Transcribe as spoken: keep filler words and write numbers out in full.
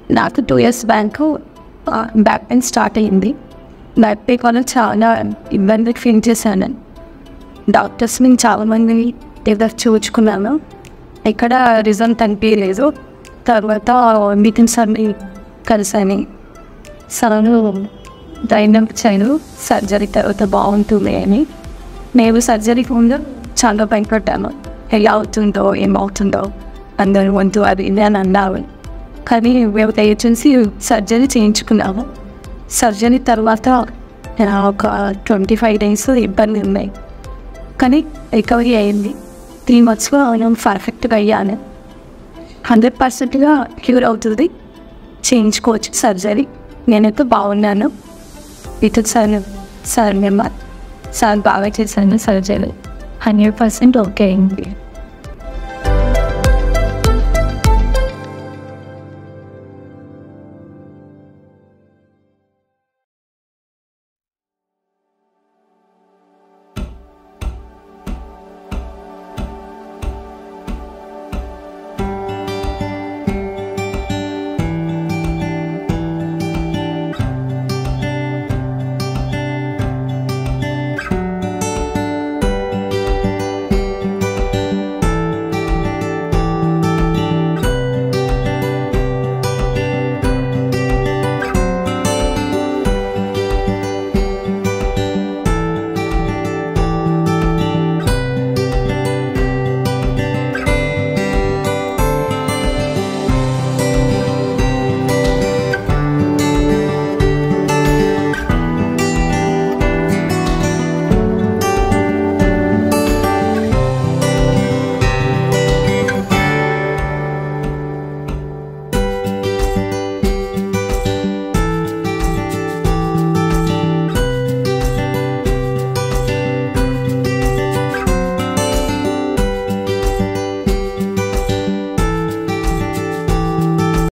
నాకు two years back back pain start అయ్యింది. Back pain వల్ల చాలా ఇబ్బంది ఫీల్ చేశాను. డాక్టర్స్ నేను చాలామంది దగ్గర చూచుకున్నాను, ఇక్కడ రిజల్ట్ అనిపించలేదు. తర్వాత మిథున్ సార్ని కలిసాను. సార్ ధైర్యం ఇచ్చాను సర్జరీ తర్వాత బాగుంటుంది అని. నేను సర్జరీకి ముందు చాలా భయపడ్డాను, ఎలా అవుతుందో ఏమవుతుందో అందరూ వంతు అది ఇది అని అన్నారు. కానీ మేము దయచేసి సర్జరీ చేయించుకున్నాము. సర్జరీ తర్వాత ఒక ట్వంటీ ఫైవ్ డేస్ ఇబ్బంది ఉన్నాయి, కానీ రికవరీ అయింది. త్రీ మంత్స్లో నేను పర్ఫెక్ట్గా అయ్యాను. హండ్రెడ్ పర్సెంట్గా క్యూర్ అవుతుంది, చేయించుకోవచ్చు సర్జరీ. నేనైతే బాగున్నాను. ఇటు సార్ సార్ మేము సార్ బాగా చేశాను సర్జరీ, హండ్రెడ్ పర్సెంట్ ఓకే అయింది.